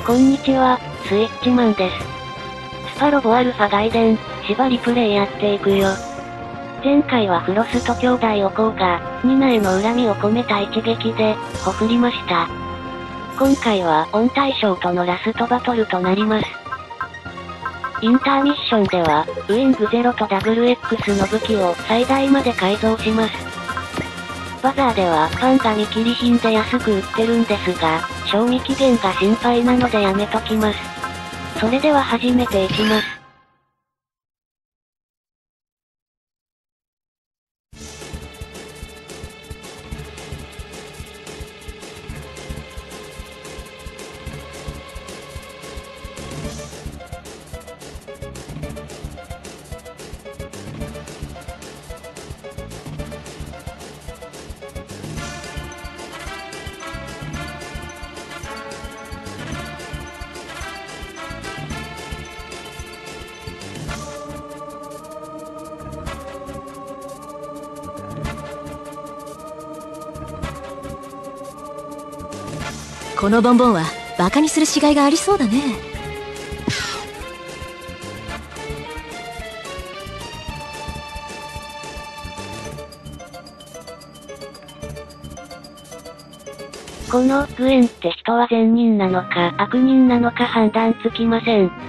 こんにちは、スイッチマンです。スパロボアルファ外伝、縛りプレイやっていくよ。前回はフロスト兄弟おこうが、ニナへの恨みを込めた一撃で、ほふりました。今回は、オン大将とのラストバトルとなります。インターミッションでは、ウィングゼロと WX の武器を最大まで改造します。バザーではファンが見切り品で安く売ってるんですが、賞味期限が心配なのでやめときます。それでは始めていきます。 このボンボンはバカにするしがいがありそうだね。 このグエンって人は善人なのか悪人なのか判断つきません。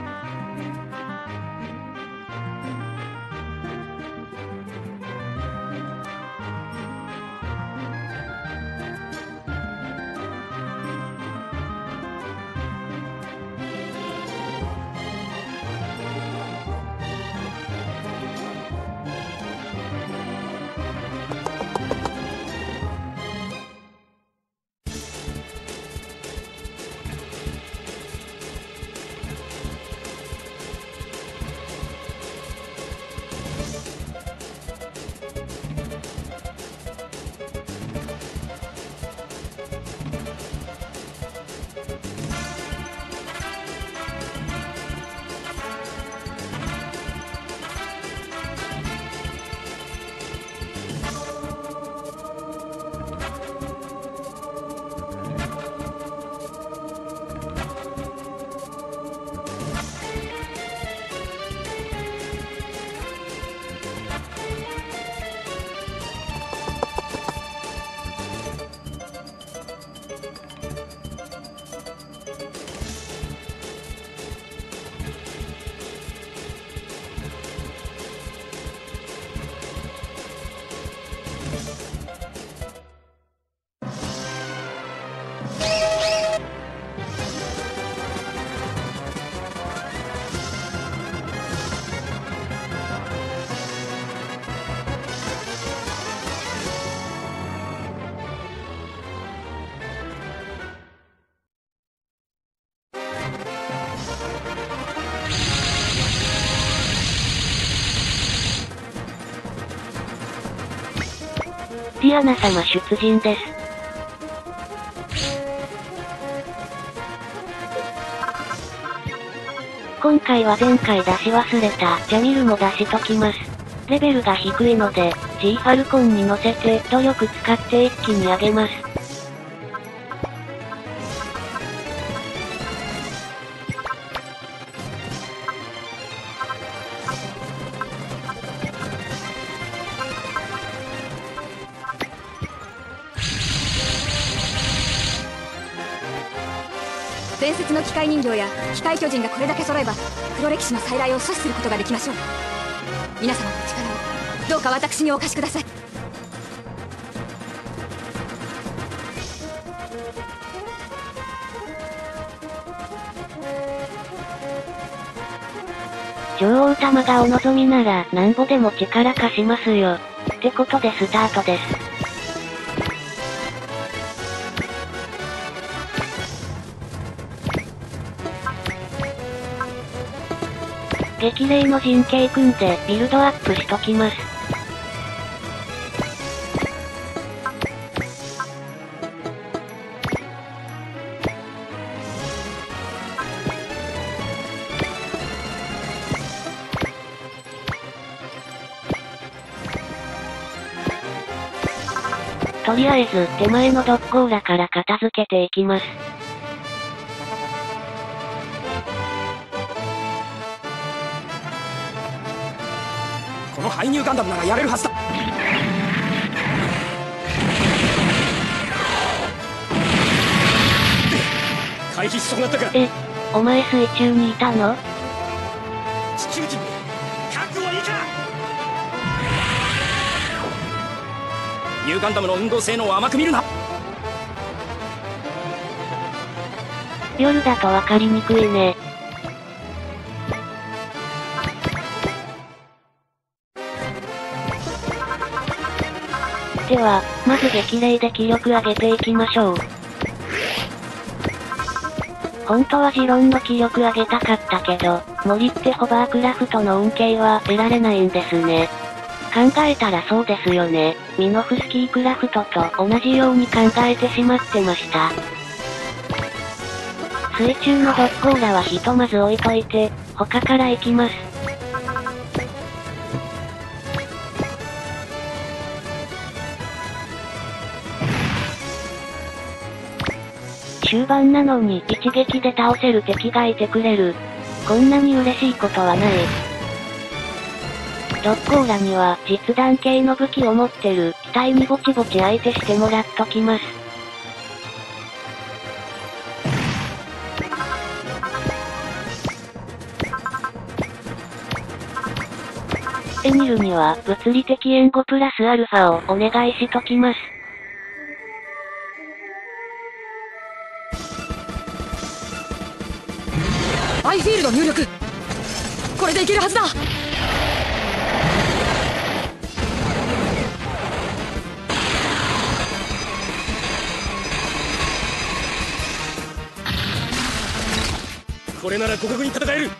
ディアナ様出陣です。今回は前回出し忘れたジャミルも出しときます。レベルが低いので、G ファルコンに乗せて努力使って一気に上げます。 伝説の機械人形や機械巨人がこれだけ揃えば黒歴史の再来を阻止することができましょう。皆様の力をどうか私にお貸しください。 女王様がお望みならなんぼでも力貸しますよ。ってことでスタートです。激励の陣形組んでビルドアップしときます。とりあえず手前のドッコーラから片付けていきます。 排入ガンダムならやれるはずだ。回避し損なったか。 お前水中にいたの？ 地球人覚悟いいか。ニューガンダムの運動性能を甘く見るな。 夜だと分かりにくいね。では、まず激励で気力上げていきましょう。本当はジロンの気力上げたかったけど、森ってホバークラフトの恩恵は得られないんですね。考えたらそうですよね。ミノフスキークラフトと同じように考えてしまってました。水中のドッコーラはひとまず置いといて、他から行きます。終盤なのに一撃で倒せる敵がいてくれる。こんなに嬉しいことはない。ドッコーラには実弾系の武器を持ってる機体にぼちぼち相手してもらっときます。エミルには物理的援護プラスアルファをお願いしときます。 アイフィールド入力。これでいけるはずだ。 これなら互角に戦える。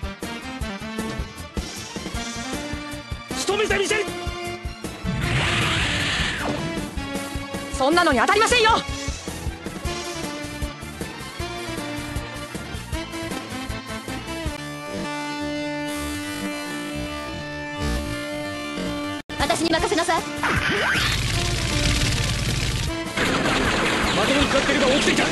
仕留めたミシェル。 そんなのに当たりませんよ。私に任せなさい。 まともに勝ってるが起きていた。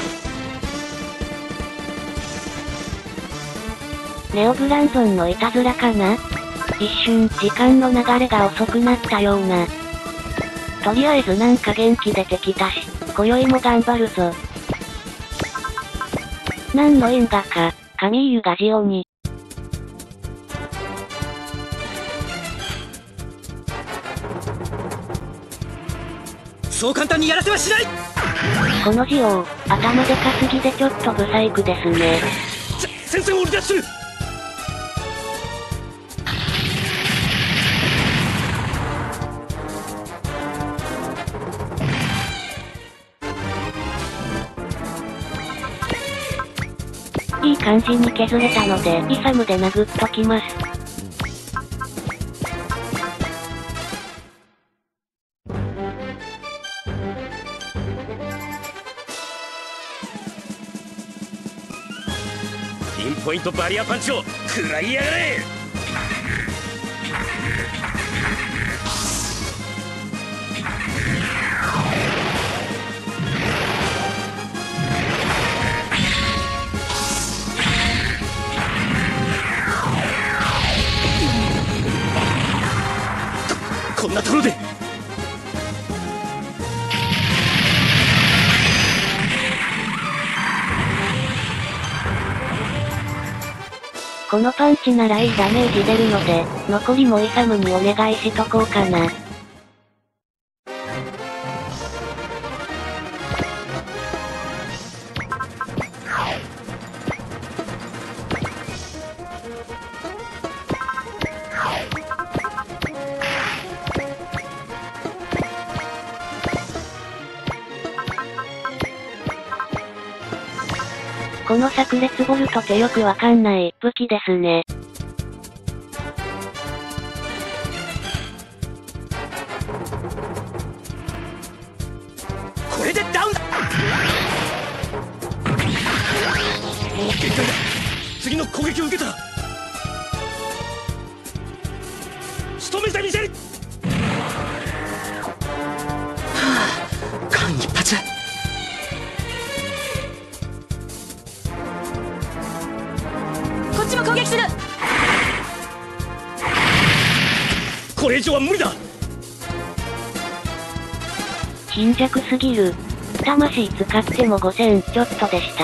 ネオブランゾンのいたずらかな？一瞬、時間の流れが遅くなったような。とりあえずなんか元気出てきたし、今宵も頑張るぞ。何の因果か、カミーユがジオに。 そう簡単にやらせはしない。 このジオ、頭でかすぎでちょっとブサイクですね。 戦線を離脱する。 いい感じに削れたので、イサムで殴っときます。 ピンポイントバリアパンチを食らいやがれ。こんなところで。 このパンチならいいダメージ出るので、残りもイサムにお願いしとこうかな。この炸裂ボルトってよくわかんない武器ですね。 これでダウンだ。もう限界だ。次の攻撃を受けた。仕留めたミシェル。間一髪。 こっちも攻撃する。 これ以上は無理だ。 貧弱すぎる。魂使っても5000ちょっとでした。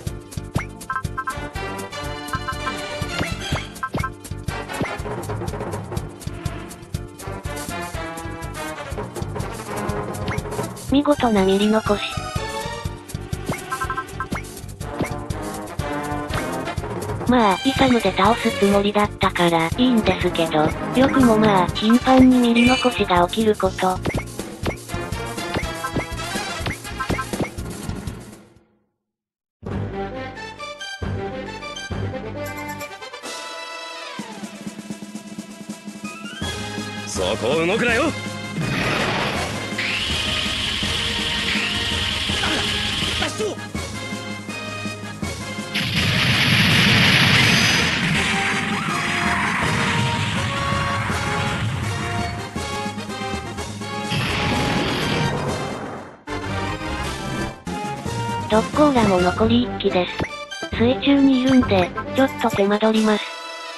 見事なミリ残し。まあ、イサムで倒すつもりだったからいいんですけど、よくもまあ、頻繁にミリ残しが起きること。 そこを動くなよ。脱出を。 六甲羅も残り1機です。水中にいるんで、ちょっと手間取ります。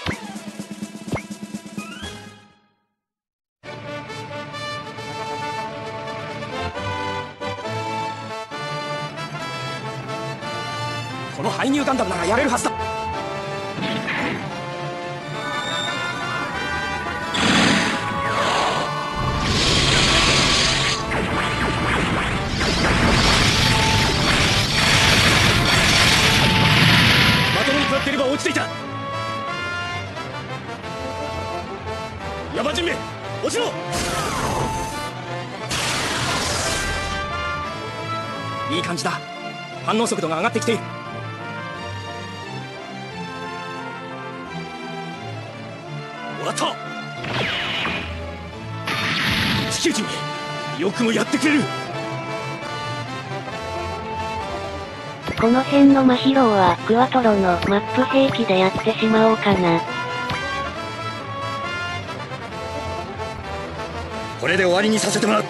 この排入ガンダムならやれるはずだ。まともに食らっていれば落ちていた。ヤマ人め、落ちろ。いい感じだ。反応速度が上がってきている。終わった。地球人め、よくもやってくれる。 この辺の真疲労はクワトロのマップ兵器でやってしまおうかな。 これで終わりにさせてもらう。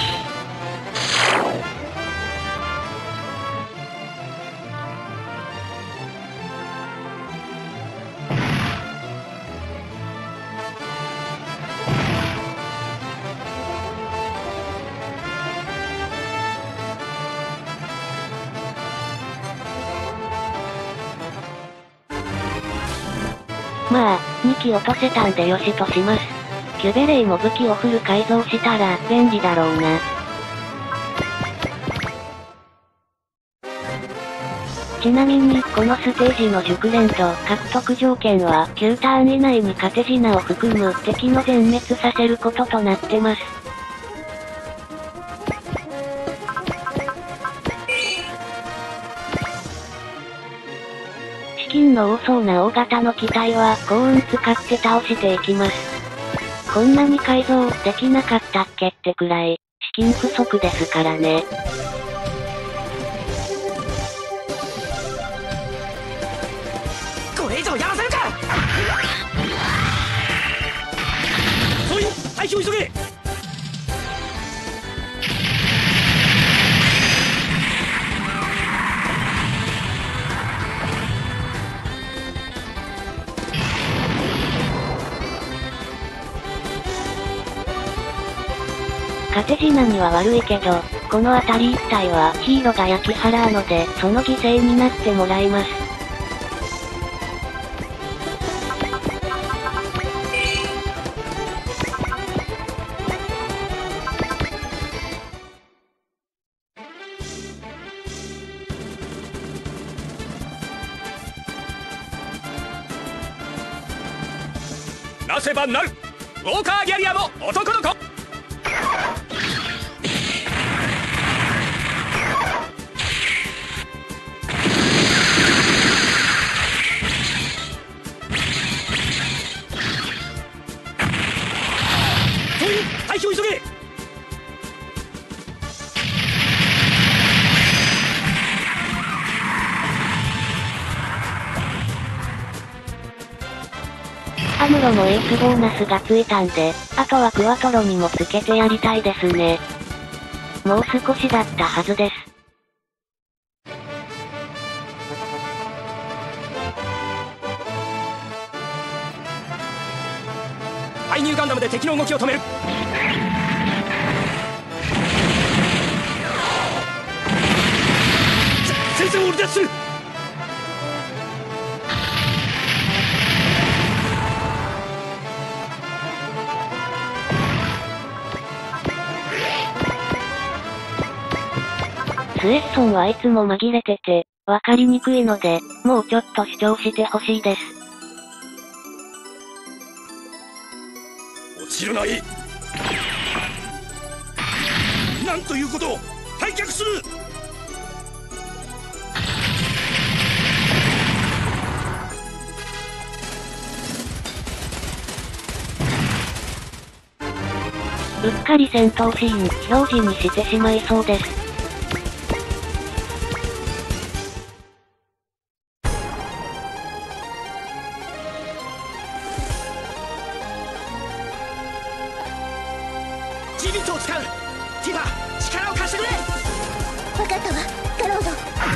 まあ、2機落とせたんでよしとします。キュベレイも武器をフル改造したら便利だろうな。ちなみに、このステージの熟練度獲得条件は9ターン以内にカテジナを含む敵の全滅させることとなってます。資金の多そうな大型の機体は幸運使って倒していきます。こんなに改造できなかったっけってくらい、資金不足ですからね。 これ以上やらせるか。そういう退避を急げ。 カテジナには悪いけど、この辺り一帯はヒーロが焼き払うので、その犠牲になってもらいます。 なせばなる。ウォーカーギャリアの男の子。退避を急げ。 アムロもエースボーナスがついたんで、あとはクワトロにもつけてやりたいですね。もう少しだったはずです。 介入ガンダムで敵の動きを止める。戦線を離脱する。 スエッソンはいつも紛れてて、わかりにくいので、もうちょっと主張してほしいです。 落ちるない。なんということを。退却する。 うっかり戦闘シーン表示にしてしまいそうです。 ジビットを使う。ティファ、力を貸してくれ。 分かったわ、ガロード。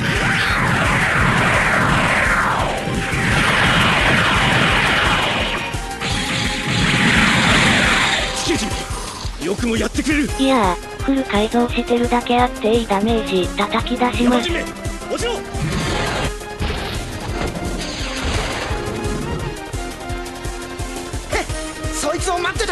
地球人、よくもやってくれる。 いやー、フル改造してるだけあっていいダメージ叩き出します。 落ちろ。そいつを待ってた。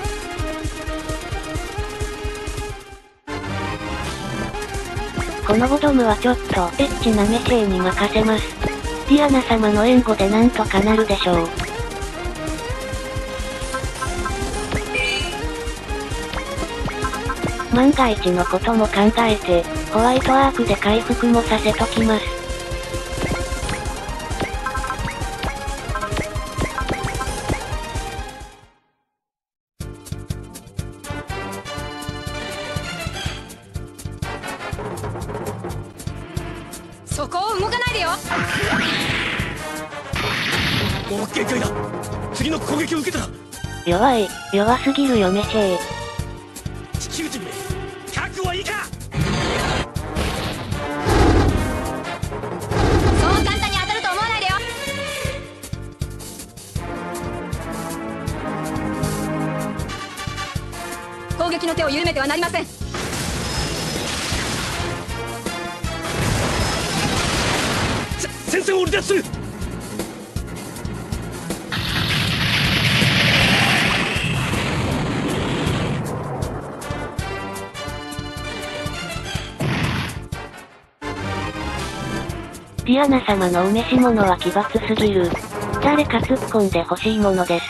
このボトムはちょっとエッチなメシェに任せます。ディアナ様の援護でなんとかなるでしょう。万が一のことも考えて、ホワイトアークで回復もさせときます。 そこを動かないでよ。 もう限界だ。次の攻撃を受けたら。 弱すぎるよメシェ。 地球人め、覚悟はいいか。 そう簡単に当たると思わないでよ。攻撃の手を緩めてはなりません。 戦線を離脱する。 ディアナ様のお召し物は奇抜すぎる。誰か突っ込んでほしいものです。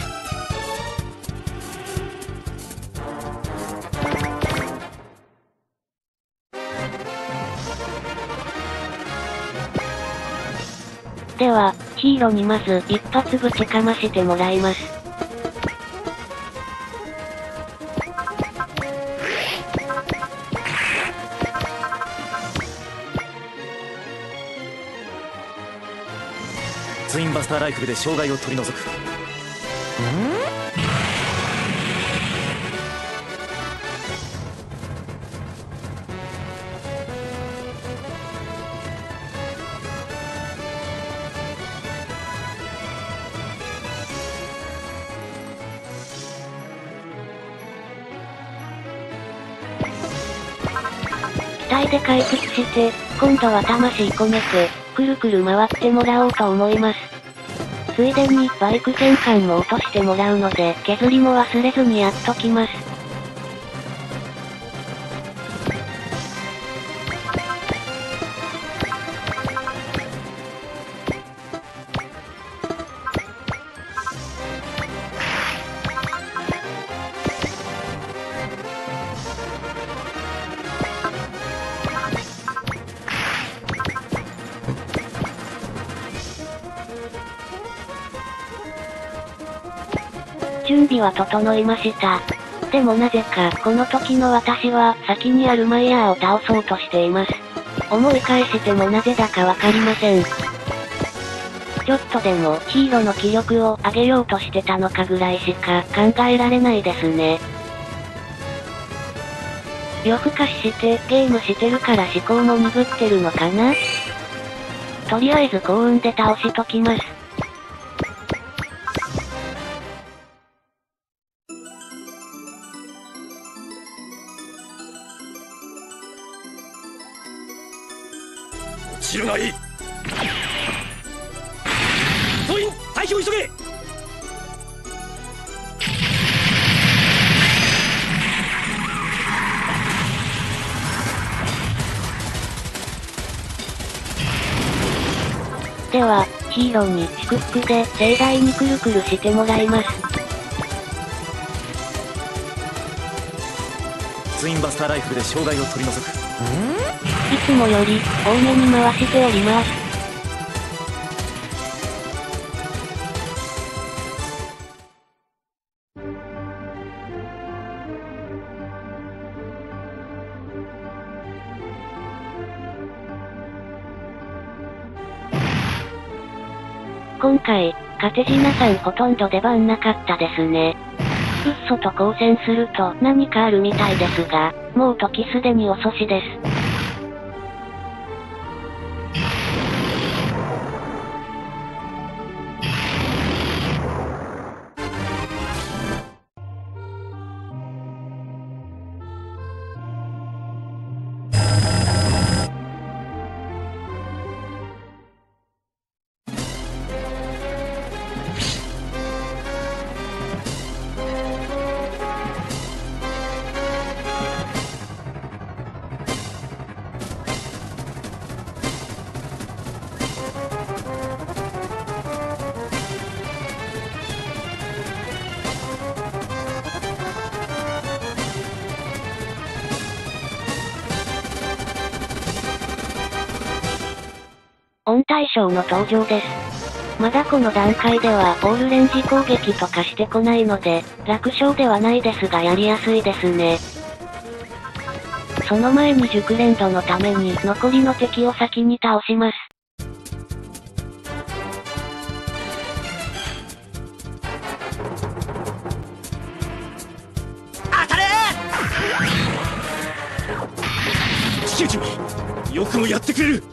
では、ヒーローにまず一発ぶちかましてもらいます。 ツインバスターライフルで障害を取り除く。 機体で回復して、今度は魂込めて、くるくる回ってもらおうと思います。ついでにバイク戦艦も落としてもらうので、削りも忘れずにやっときます。準備は整いました。でもなぜか、この時の私は、先にアルマイヤーを倒そうとしています。思い返してもなぜだかわかりません。ちょっとでも、ヒーローの気力を上げようとしてたのかぐらいしか考えられないですね。夜更かしして、ゲームしてるから思考も鈍ってるのかな？とりあえず幸運で倒しときます。 ない。総員退避を急げ。 では、ヒーローに祝福で盛大にくるくるしてもらいます。 ツインバスターライフルで障害を取り除く。 いつもより多めに回しております。今回、カテジナさんほとんど出番なかったですね。ウッソと交戦すると何かあるみたいですが、もう時すでに遅しです。オン対象の登場です。まだこの段階ではポールレンジ攻撃とかしてこないので、楽勝ではないですがやりやすいですね。その前に熟練度のために残りの敵を先に倒します。 当たれー！地球君、よくもやってくれる。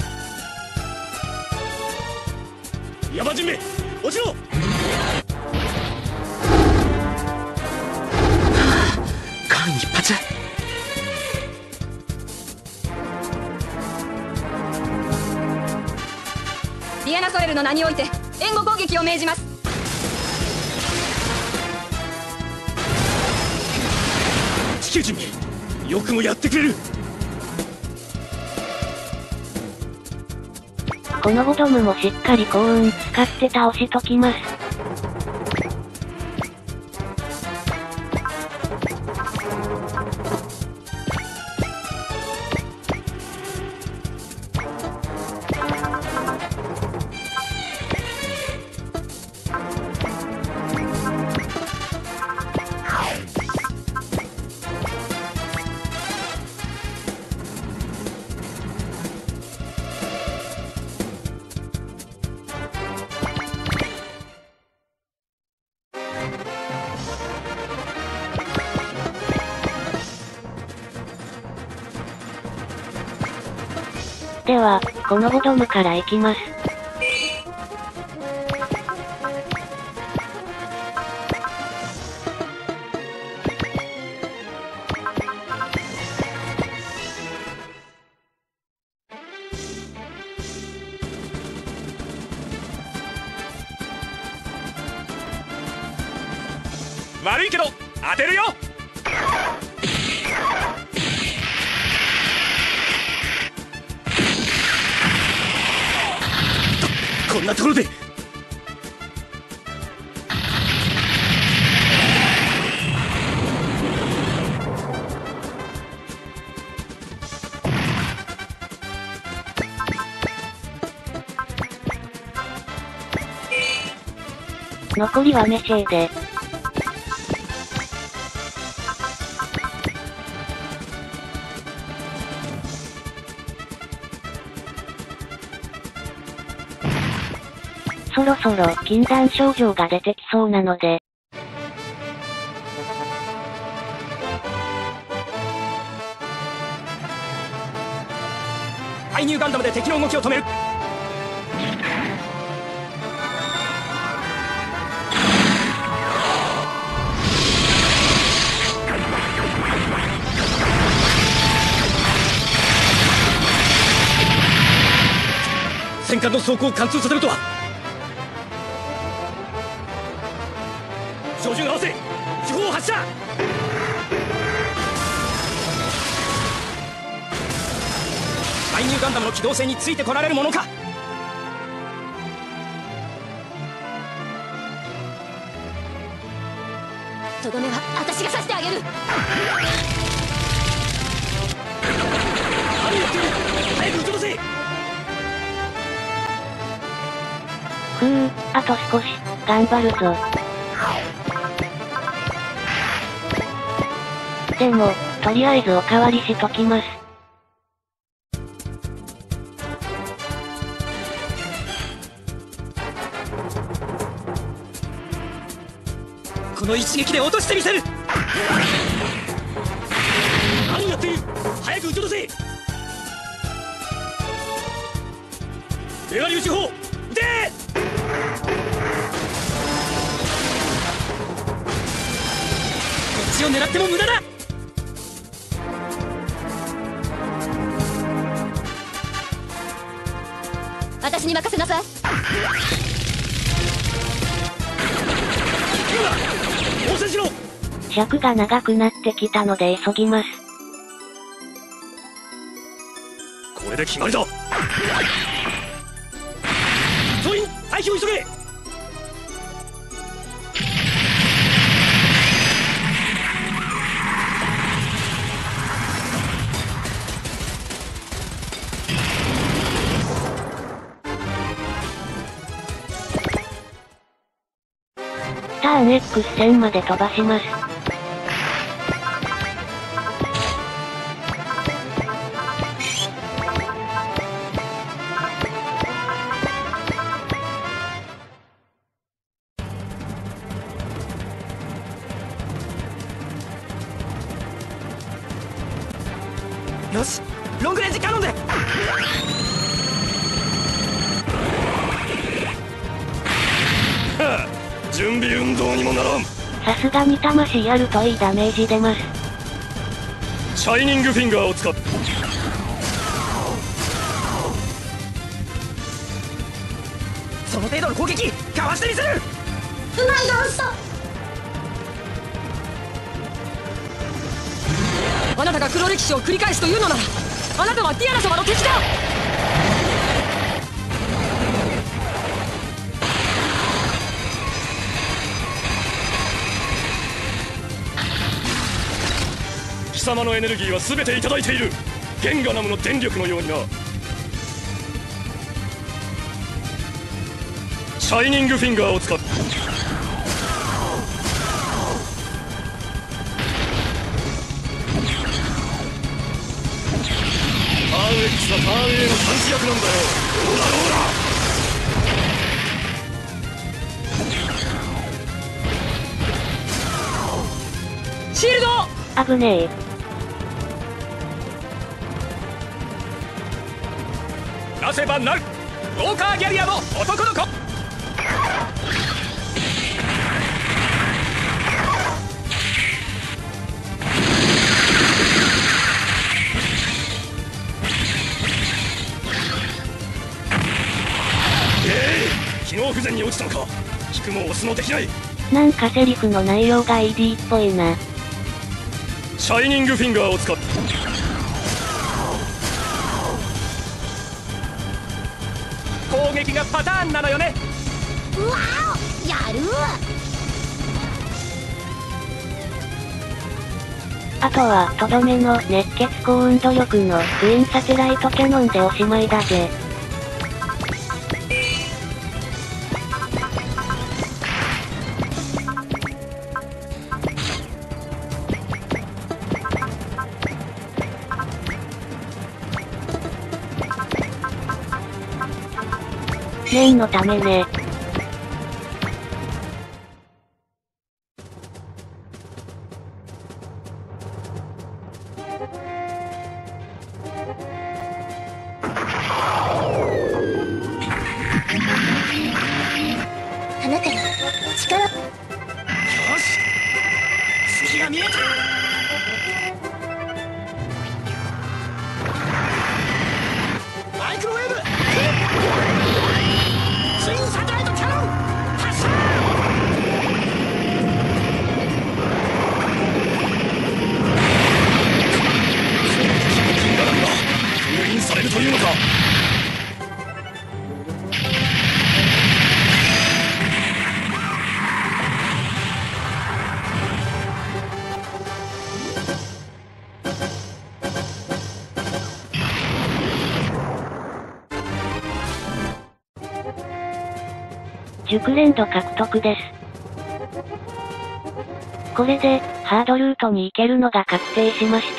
山人め、落ちろ！ 間一髪。 ディアナ・ソエルの名において援護攻撃を命じます。 地球人め、よくもやってくれる。 このボトムもしっかり幸運使って倒しときます。では、このボトムから行きます。 悪いけど当てるよ。こんなところで。 残りはメシェーで。そろそろ禁断症状が出てきそうなので。 介入ガンダムで敵の動きを止める。 戦艦の装甲を貫通させるとは。照準合わせ主砲発射。介入ガンダムの機動性についてこられるものか。 とどめは私がさせてあげる。 何やってる。早く撃ち出せ。 あと少し頑張るぞ。でもとりあえずおかわりしときます。 この一撃で落としてみせる。何やっている。早く撃ち出せ。出狩り撃ち砲撃て。こっちを狙っても無駄だ。 私に任せなさい。 応戦しろ。 尺が長くなってきたので急ぎます。 これで決まりだ。総員退避を急げ。 ターン X 線まで飛ばします。 よし、ロングレンジカノンで。はあ、準備運動にもならん。 さすがに魂やるといいダメージ出ます。 シャイニングフィンガーを使って。その程度の攻撃かわしてみせる。 うまいどうした。 あなたが黒歴史を繰り返すというのなら、あなたはティアナ様の敵だ。 貴様のエネルギーは全ていただいている。ゲンガナムの電力のようにな。シャイニングフィンガーを使って。ターン X はターン A の探知役なんだよ。ほらほシールド。 危ねえ。 なせばなる。ウォーカーギャリアの男の子。機能不全に落ちたのか。引くも押すもできない。 なんかセリフの内容が ED っぽいな。 シャイニングフィンガーを使って。攻撃がパターンなのよね。 うわお、やる。 あとはとどめの熱血高運動力のクイーンサテライトキャノンでおしまいだぜ。念のためね。 あなたに力。 よし、次が見えた。マイクロウェーブ。 熟練度獲得です。これで、ハードルートに行けるのが確定しました。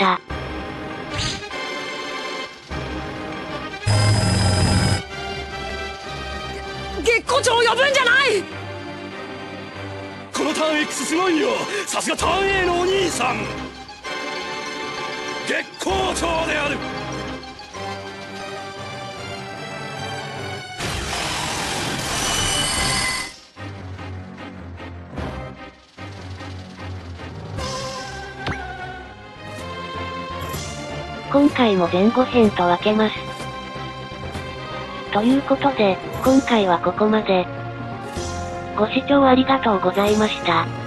月光町を呼ぶんじゃない。このターン X すごいよ。さすがターン A のお兄さん。月光町である。 今回も前後編と分けます。ということで、今回はここまで。ご視聴ありがとうございました。